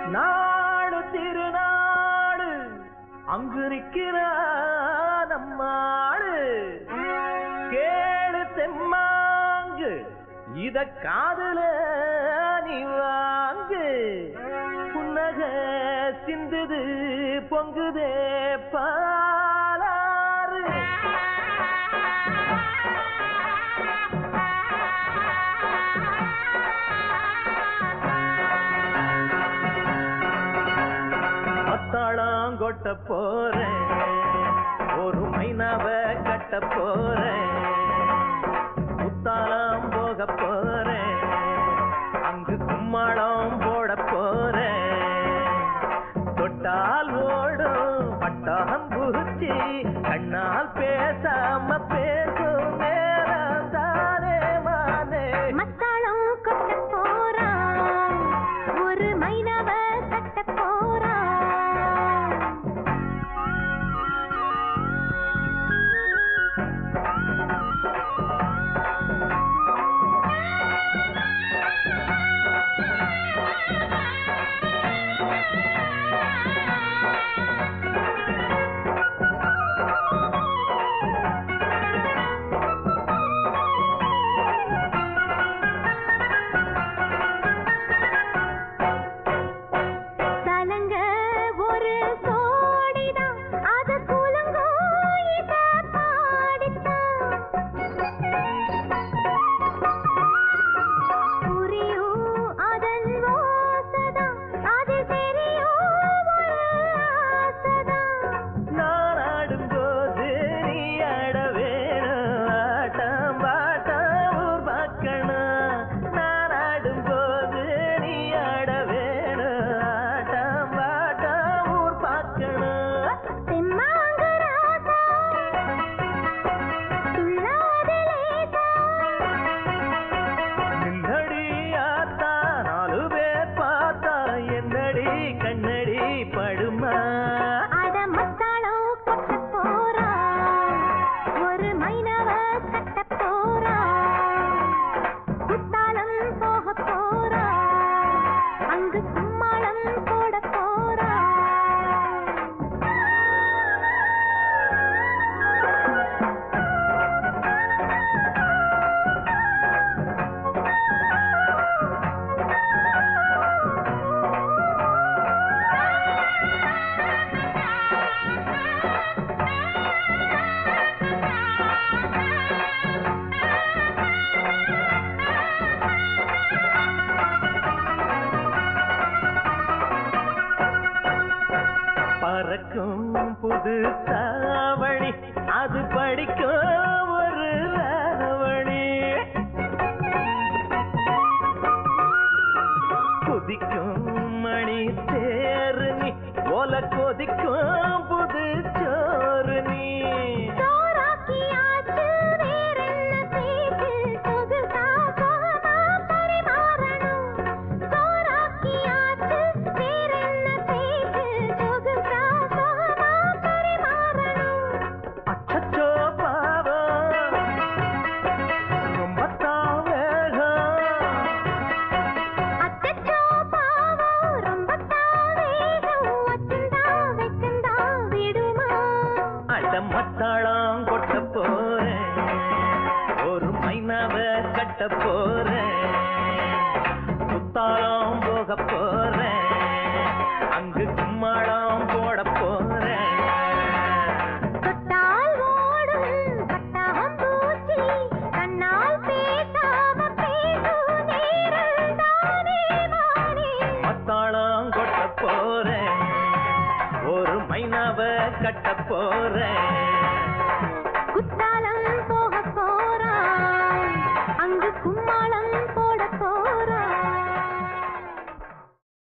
நாடு திருநாடு அங்கு நிற்கிறான் நம்மாடு கேளு தெம்மாங்கு இத காதுல நீ வாங்கு புன்னக சிந்துது பொங்குதே பாலாறு மத்தாளாங்கொட்ட போறேன் ஒரு மைனாவை கட்ட போறேன் முத்தாலாம் போக போறேன் அங்கு கும்மாளம் போட போறேன் தொட்டால் ஓடும் பட்டாம் பூச்சி கண்ணால் பேசாம பேசும் நேரம் தானே மானே மத்தாளம் கொட்ட போறான் ஒரு மைனாவை கட்ட போறான் புது சாவணி அது படிக்கும் ஒரு ராவணி கொதிக்கும் மணி தேரு நீ ஓல கொதிக்கும் புது சோறு நீ மத்தாளம் கொட்ட போறேன் ஒரு மைனாவை கட்ட போறேன் முத்தாளம் போக போறேன் அங்கு கும்மாளம் போட போறேன் தொட்டால் ஓடும் பட்டாம் பூச்சி கண்ணால் பேசாம பேசும் நேரம் தானே மானே மத்தாளம் கொட்ட போறேன் ஒரு மைனாவை கட்ட போறேன்